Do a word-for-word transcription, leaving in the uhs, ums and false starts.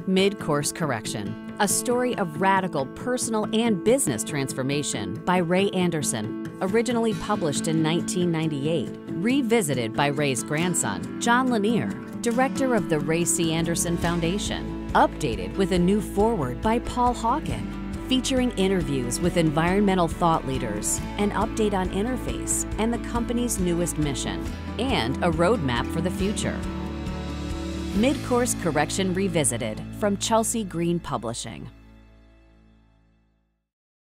Mid-Course Correction, a story of radical personal and business transformation by Ray Anderson, originally published in nineteen ninety-eight, revisited by Ray's grandson, John Lanier, director of the Ray C. Anderson Foundation, updated with a new foreword by Paul Hawken, featuring interviews with environmental thought leaders, an update on Interface and the company's newest mission, and a roadmap for the future. Mid-Course Correction Revisited from Chelsea Green Publishing.